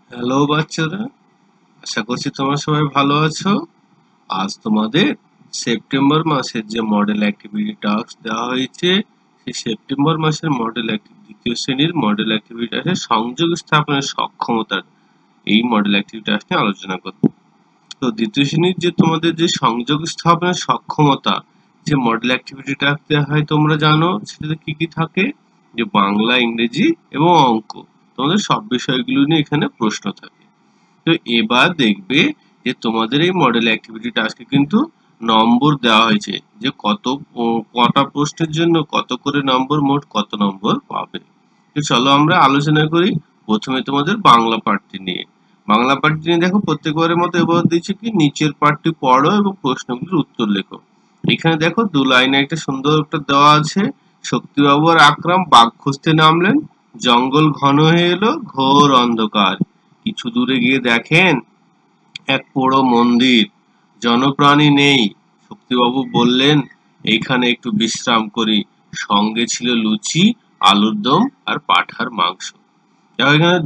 Hello বাচ্চারা, আশা করছি তোমরা সবাই ভালো আছো। আজ তোমাদের সেপ্টেম্বর মাসের যে মডেল অ্যাক্টিভিটি টাস্ক দেওয়া হয়েছে, সেই সেপ্টেম্বর মাসের দ্বিতীয় শ্রেণীর মডেল অ্যাক্টিভিটি টাস্কে সংযোগ স্থাপনের সক্ষমতার এই মডেল অ্যাক্টিভিটি টাস্ক নিয়ে আলোচনা করব। তো দ্বিতীয় শ্রেণীর যে তোমাদের যে সংযোগ স্থাপনের সক্ষমতা যে মডেল অ্যাক্টিভিটি টাস্ক দেওয়া হয় তোমরা জানো, সেটাতে কি কি থাকে? যে বাংলা, ইংরেজি এবং অঙ্ক, তোমাদের সব বিষয়গুলো নিয়ে এখানে প্রশ্ন থাকে। তো এবার দেখবে যে তোমাদের এই মডেল অ্যাক্টিভিটি টাস্কে কিন্তু নম্বর দেওয়া হয়েছে, যে কটা প্রশ্নের জন্য কত করে নম্বর, মোট কত নম্বর পাবে। তো চলো আমরা আলোচনা করি। প্রথমে তোমাদের বাংলা পার্টটি নিয়ে। বাংলা পার্টটি নিয়ে দেখো, প্রত্যেকবারের মতো এবার দিয়েছে কি, নিচের পার্টটি পড়ো এবং প্রশ্নগুলোর উত্তর লেখো। এখানে দেখো দু লাইনে একটা সুন্দর একটা দেওয়া আছে। শক্তিবাবু আর আকরাম বাঘ খুঁজতে নামলেন, জঙ্গল ঘন হয়ে এলো, ঘোর অন্ধকার। কিছু দূরে গিয়ে দেখেন এক পোড়ো মন্দির, জনপ্রাণী নেই। শক্তিবাবু বললেন, এইখানে একটু বিশ্রাম করি। সঙ্গে ছিল লুচি, আলুর দম আর পাঁঠার মাংস। দেখো এখানে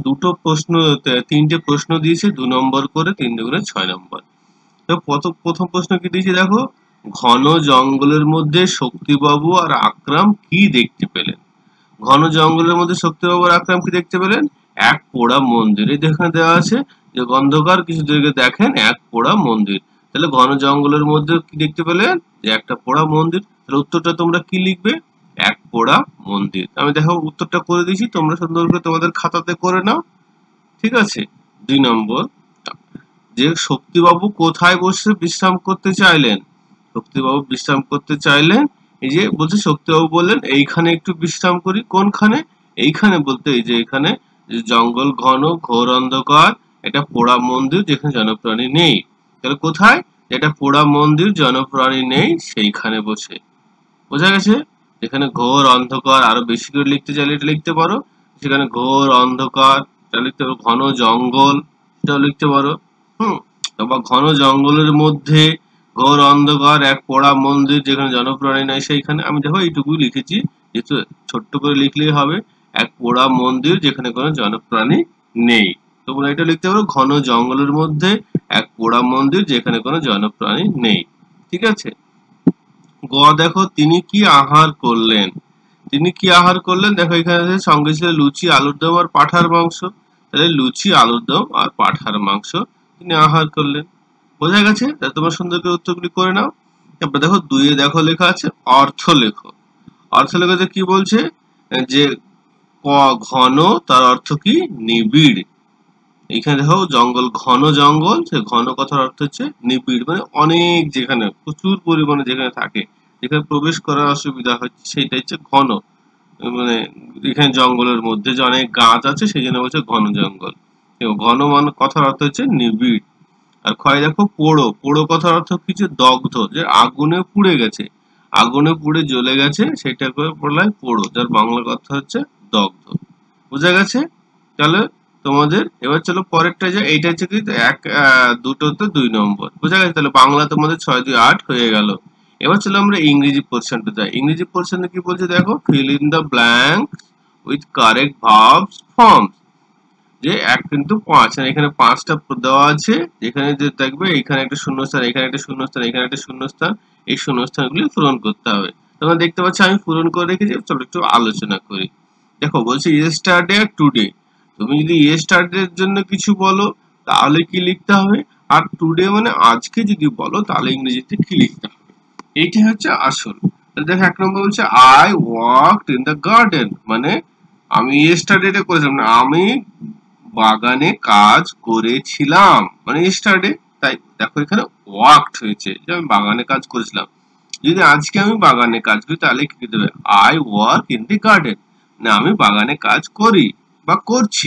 তিনটে প্রশ্ন দিয়েছে, 2 নম্বর করে, 3 দুগুণে 6 নম্বর। তো প্রথম প্রশ্ন কি দিয়েছে দেখো, ঘন জঙ্গলের মধ্যে শক্তিবাবু আর আকরাম কি দেখতে পেলেন? ঘন জঙ্গলের মধ্যে শক্তিবাবু আর আকরাম কি দেখতে পেলেন? এক পোড়া মন্দির। এই দেখে দেওয়া আছে যে অন্ধকার, কিছু দূরে দেখেন এক পোড়া মন্দির। তাহলে ঘন জঙ্গলের মধ্যে কি দেখতে পেলেন? যে একটা পোড়া মন্দির। তাহলে উত্তরটা তোমরা কি লিখবে? এক পোড়া মন্দির। আমি দেখো উত্তরটা করে দিয়েছি, তোমরা সুন্দর করে তোমাদের খাতাতে করে নাও। ঠিক আছে। 2 নম্বর, যে শক্তিবাবু কোথায় বসে বিশ্রাম করতে চাইলেন? শক্তিবাবু বিশ্রাম করতে চাইলেন, এই যে বলছে শক্তিবাবু বললেন এইখানে একটু বিশ্রাম করি। কোনখানে? এইখানে বলতে এই যে এখানে, যে জঙ্গল ঘন, ঘোর অন্ধকার, এটা পোড়া মন্দির যেখানে জনপ্রাণী নেই। তাহলে কোথায়? এটা পোড়া মন্দির, জনপ্রাণী নেই, সেইখানে বসে। বোঝা গেছে? যেখানে ঘোর অন্ধকার, আরো বেশি করে লিখতে চাইলে এটা লিখতে পারো। সেখানে ঘোর অন্ধকার, এটা লিখতে পারো। ঘন জঙ্গল, এটাও লিখতে পারো। হুম। বা ঘন জঙ্গলের মধ্যে ঘোর অন্ধকার, এক পোড়া মন্দির যেখানে জনপ্রাণী নাই সেইখানে। আমি দেখো এইটুকুই লিখেছি, যেহেতু ছোট্ট করে লিখলেই হবে। এক পোড়া মন্দির যেখানে কোনো জনপ্রাণী নেই। তোমরা এটা লিখতে পারো, ঘন জঙ্গলের মধ্যে এক পোড়া মন্দির যেখানে কোনো জনপ্রাণী নেই। ঠিক আছে। গ দেখো, তিনি কি আহার করলেন? তিনি কি আহার করলেন? দেখো এখানে সঙ্গে ছিল লুচি, আলুর দম আর পাঁঠার মাংস। তাহলে লুচি, আলুর দম আর পাঁঠার মাংস তিনি আহার করলেন। বোঝা গেছে? তাহলে তোমরা সুন্দর করে উত্তরগুলি করে নাও। তারপর দেখো 2 এ দেখো লেখা আছে অর্থ লেখো। অর্থ লেখাতে কি বলছে? যে ঘন, তার অর্থ কি? নিবিড়। এখানে দেখো জঙ্গল, ঘন জঙ্গল, সে ঘন কথার অর্থ হচ্ছে নিবিড়, মানে অনেক, যেখানে প্রচুর পরিমাণে যেখানে থাকে, যেখানে প্রবেশ করার অসুবিধা হচ্ছে, সেইটা হচ্ছে ঘন। মানে এখানে জঙ্গলের মধ্যে যে অনেক গাছ আছে সেই জন্য বলছে ঘন জঙ্গল। এবং ঘন মানে কথার অর্থ হচ্ছে নিবিড়। আর ক্ষয় দেখো পোড়ো, পোড়ো কথার অর্থ কিছু দগ্ধ, যে আগুনে পুড়ে গেছে, আগুনে পুড়ে জ্বলে গেছে, সেটা করে বলা হয় পোড়ো, যার বাংলা কথা হচ্ছে দগ্ধ। বোঝা গেছে? তাহলে তোমাদের এবার চলো পরেরটা যা, এইটা হচ্ছে কি দুটোতে 2 নম্বর। বোঝা গেছে? তাহলে বাংলা তোমাদের 6 2 8 হয়ে গেল। এবার চলো আমরা ইংরেজি পোর্শনটা যাই। ইংরেজি পোর্শনে কি বলছে দেখো, fill in the blank with correct verbs forms. যে এক কিন্তু 5, আর এখানে 5টা দেওয়া আছে। যেখানে যে দেখবে এখানে একটা শূন্যস্থান, এখানে একটা শূন্যস্থান, এখানে একটা শূন্যস্থান, এই শূন্যস্থানগুলি পূরণ করতে হবে। তোমরা দেখতে পাচ্ছ আমি পূরণ করে রেখেছি। চলো একটু আলোচনা করি। দেখো বলছে ইয়েস্টারডে আর টুডে। তুমি যদি ইয়েস্টারডে এর জন্য কিছু বলো তাহলে কি লিখতে হবে, আর টুডে মানে আজকে যদি বলো তাহলে ইংরেজিতে কি লিখতে হবে, এইটাই হচ্ছে আসল। দেখো 1 নম্বর বলছে I walked in the garden, মানে আমি ইয়েস্টারডে করেছিলাম না, আমি বাগানে কাজ করেছিলাম, মানে ইয়েস্টারডে। তাই দেখো এখানে ওয়াকড হয়েছে, যে আমি বাগানে কাজ করেছিলাম। যদি আজকে আমি বাগানে কাজ করি তাহলে কি দেবে? I work in the garden, না আমি বাগানে কাজ করি বা করছি,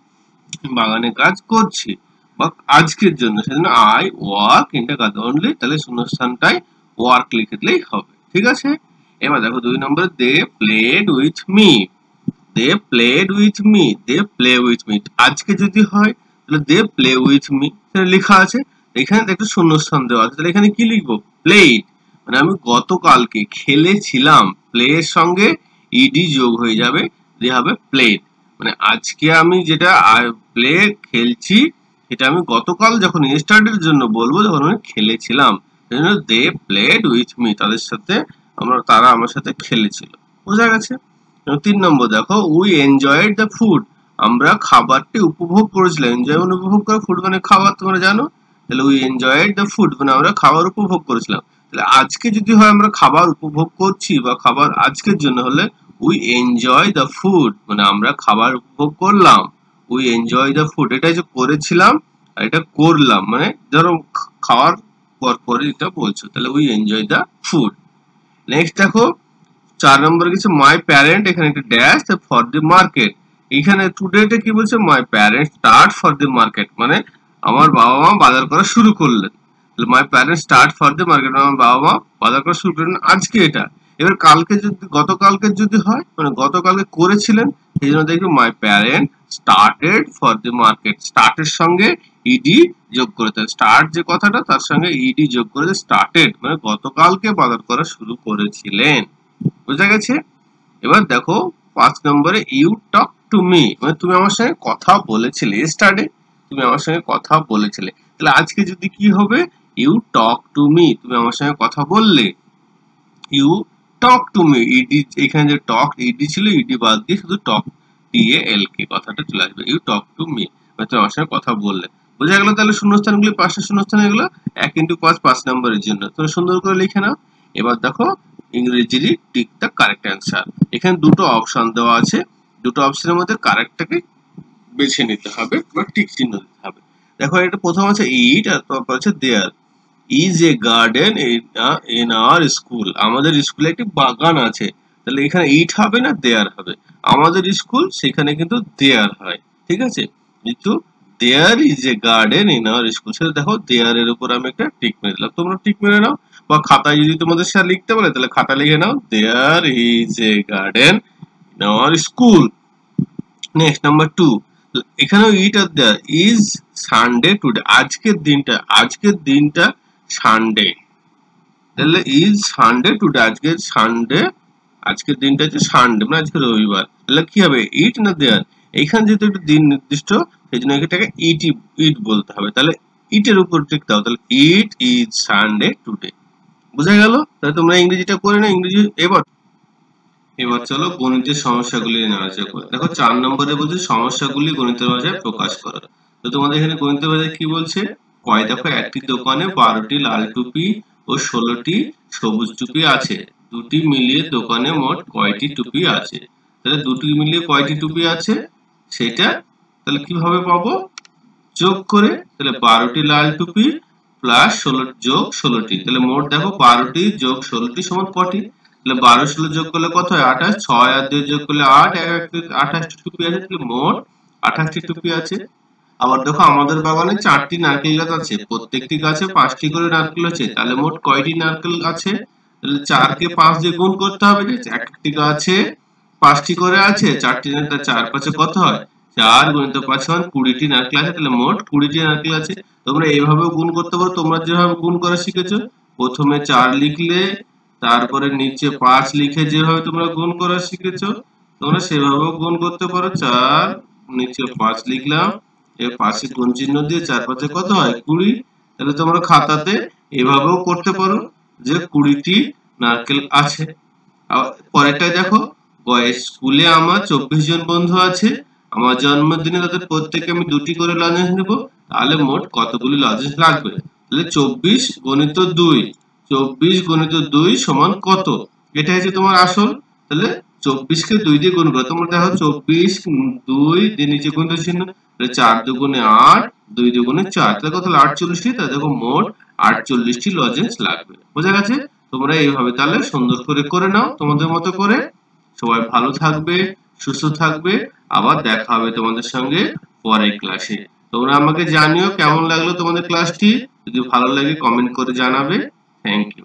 বাগানে কাজ করছি বা আজকের জন্য, সেজন্য I work in the garden only. তাহলে শূন্যস্থানটায় ওয়ার্ক লিখে দিলেই হবে। ঠিক আছে। এবার দেখো 2 নম্বরে, they played with me. They played with me, they play with me. আজকে যদি হয় তাহলে দে প্লে উইথ মি, সেটা লেখা আছে। এখানে একটা শূন্যস্থান দেওয়া আছে, তাহলে এখানে কি লিখবো? প্লেড, মানে আমি গতকালকে খেলেছিলাম। প্লে এর সঙ্গে ইডি যোগ হয়ে যাবে, দিয়ে হবে প্লেড। মানে আজকে আমি যেটা প্লে খেলছি এটা আমি গতকাল যখন ইয়েস্টারডের জন্য বলবো যখন আমি খেলেছিলাম, সেজন্য দে প্লেড উইথ মি, তাদের সাথে তারা আমার সাথে খেলেছিল। বোঝা গেছে? 3 নম্বর দেখো, উই এনজয়েড দ্য ফুড, আমরা খাবারটি উপভোগ করেছিলাম। এনজয় মানে উপভোগ করা, ফুড মানে খাবার, তোমরা জানো। তাহলে উই এনজয়েড দ্য ফুড মানে আমরা খাবার উপভোগ করেছিলাম। তাহলে আজকে যদি হয় আমরা খাবার উপভোগ করছি বা খাবার আজকের জন্য হলে উই এনজয় দ্য ফুড মানে আমরা খাবার উপভোগ করলাম। উই এনজয় দ্য ফুড, এটা যে করেছিলাম আর এটা করলাম, মানে ধরো খাওয়ার পর পরে এটা বলছো, তাহলে we enjoy the food. Next দেখো 4 নম্বরে কিছু মাই প্যারেন্ট, এখানে একটা ড্যাশ ফর দি মার্কেট। এখানে টুডেটা কি বলছে, my parent start for the market, মানে আমার বাবা মা বাজার করা শুরু করলেন। My parent start for the market, আমার বাবা মা বাজার করা শুরু করলেন আজকে এটা। এবার কালকে যদি গতকালকে যদি হয় মানে গতকালকে করেছিলেন, সেই জন্য দেখবে my parent started for the market, স্টার্টের সঙ্গে ইডি যোগ করে, স্টার্ট যে কথাটা তার সঙ্গে ইডি যোগ করে স্টার্টেড মানে গতকালকে বাজার করা শুরু করেছিলেন। বুঝা গেছে? এবার দেখো 5 নম্বরে ইউ টক টু মি, মানে তুমি আমার সঙ্গে কথা বলেছিলে, স্টার্টে তুমি আমার সঙ্গে কথা বলেছিলে। তাহলে আজকে যদি কি হবে, ইউ টক টু মি, তুমি আমার সঙ্গে কথা বললে। You talk to me, ED এখানে যে টক ইডি ছিল, ইডি বাদ দিয়ে শুধু টক টিএএল কে কথাটা চলে আসবে। ইউ টক টু মি মানে তুমি আমার সঙ্গে কথা বললে। বোঝা গেল? তাহলে শূন্যস্থানগুলি 5টা শূন্যস্থান, এগুলো 1 × 5 5 নম্বরের জন্য। তুমি সুন্দর করে লিখে নাও। এবার দেখো ইংরেজিরই টিক দ্য কারেক্ট অ্যান্সার। এখানে দুটো অপশন দেওয়া আছে, দুটো অপশনের মধ্যে কারেক্টটাকে বেছে নিতে হবে বা টিক চিহ্ন দিতে হবে। দেখো এটা প্রথম আছে ইট আর তারপর আছে there. Is a garden in our school, আমাদের স্কুলে একটি বাগান আছে। তাহলে এখানে ইট হবে না দেয়ার হবে, আমাদের স্কুল সেখানে কিন্তু দেয়ার হয়। ঠিক আছে, কিন্তু there is a garden in our school, সেটা দেখো দেয়ার এর উপর আমি একটা টিক মেরে দিলাম, তোমরা টিক মেরে নাও। বা খাতায় যদি তোমাদের স্যার লিখতে বলে তাহলে খাতা লিখে নাও, there is a garden in our school. Next number 2, এখানেও ইট আর দেয়ার। ইজ সানডে টুডে, আজকের দিনটা সানডে। তাহলে ইজ সানডে টুডে, আজকের দিনটা হচ্ছে সানডে মানে আজকে রবিবার। তাহলে কি হবে, ইট না দেয়ার? এইখানে যেহেতু একটা দিন নির্দিষ্ট সেই জন্য এটাকে ইট বলতে হবে। তাহলে ইটের উপর টিক দাও, তাহলে ইট ইজ সানডে টুডে। বুঝা গেল? তাহলে তোমরা ইংরেজিটা করে নাও। ইংরেজি এবার চলো গণিতের সমস্যাগুলি নিয়ে আলোচনা করি। দেখো 4 নম্বরে বলছে সমস্যাগুলি গণিতের ভাষায় প্রকাশ করো। তো তোমাদের এখানে গণিতের ভাষায় কি বলছে, দেখো একটি দোকানে 12টি লাল টুপি ও 16টি সবুজ টুপি আছে, দুটি মিলিয়ে দোকানে মোট কয়টি টুপি আছে? তাহলে দুটি মিলিয়ে কয়টি টুপি আছে সেটা তাহলে কিভাবে পাবো, যোগ করে। তাহলে 12টি লাল টুপি প্লাস 16টি, তাহলে মোট দেখো 12টি যোগ 16টি সমান কটি? তাহলে 12 16 যোগ করলে কত হয়, 28। 6 আর 2 যোগ করলে 8, 28টি টুপি আছে, তাহলে মোট 28টি টুপি আছে। আবার দেখো আমাদের বাগানে 4টি নারকেল গাছ আছে, প্রত্যেকটি গাছে 5টি করে নারকেল আছে, তাহলে মোট কয়টি নারকেল আছে? তাহলে 4 কে 5 দিয়ে গুণ করতে হবে, যে একটি গাছে 5টি করে আছে, 4টি 4 5 কত হয়, 4 গুণিত 5 সমান 20টি নারকেল আছে, তাহলে মোট 20টি নারকেল আছে। তোমরা এইভাবেও গুণ করতে পারো, তোমরা যেভাবে গুণ করা শিখেছো, প্রথমে 4 লিখলে তারপরে নিচে 5 লিখে যেভাবে তোমরা গুণ করা শিখেছো তোমরা সেভাবেও গুণ করতে পারো। 4 নিচে 5 লিখলাম, এর পাশে গুণ চিহ্ন দিয়ে 4 5 কত হয়, 20। তাহলে তোমরা খাতাতে এভাবেও করতে পারো যে 20টি নারকেল আছে। পরেরটা দেখো, স্কুলে আমার 24 জন বন্ধু আছে, আমার জন্মদিনে তাদের প্রত্যেককে আমি 2টি করে লজেন্স নেব, তাহলে মোট কতগুলি লজেন্স লাগবে? তাহলে 24 গুণিত 2, 24 গুণিত 2 সমান কত? এটা হচ্ছে তোমার আসল। তাহলে 24 কে 2 দিয়ে গুণ করো, তোমরা দেখো 24 2 দিয়ে নিচে গুণ চিহ্ন, তাহলে 4 দুগুণে 8, 2 দুগুণে 4, তাহলে কত হলো 48টি। তাহলে দেখো মোট 48টি লজেন্স লাগবে। বোঝা গেছে? তোমরা এইভাবে তাহলে সুন্দর করে নাও তোমাদের মতো করে। সবাই ভালো থাকবে, সুস্থ থাকবে, আবার দেখা হবে তোমাদের সঙ্গে পরের ক্লাসে। তোমরা আমাকে জানিও কেমন লাগলো তোমাদের ক্লাসটি, যদি ভালো লাগে কমেন্ট করে জানাবে। Thank you.